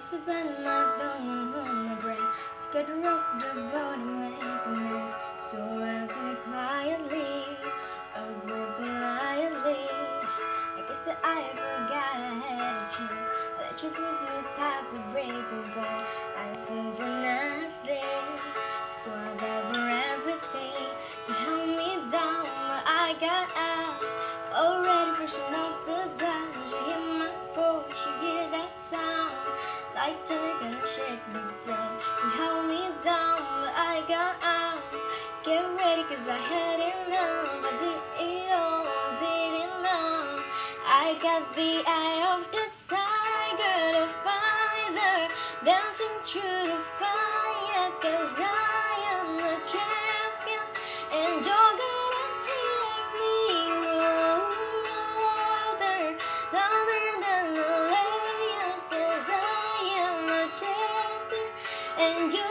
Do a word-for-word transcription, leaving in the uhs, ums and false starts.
spend my thumb and hold my breath. Scared to rock the boat and make a mess. So I say quietly, agree politely. I guess that I forgot I had a chance. I let you push me past the breaking point. I just feel for nothing. So I got for everything. You held me down, but I got out. Already pushing off the down. You hear my voice, you hear that sound. Like turn gonna shake the ground. You held me down, but I got out. Get ready, cause I had enough. I see it all, see it enough. I got the eye of the tiger, the fighter, dancing through the fire. Cause I am the champion, and you're gonna hear me roar louder, louder than the lion. Cause I am the champion, and you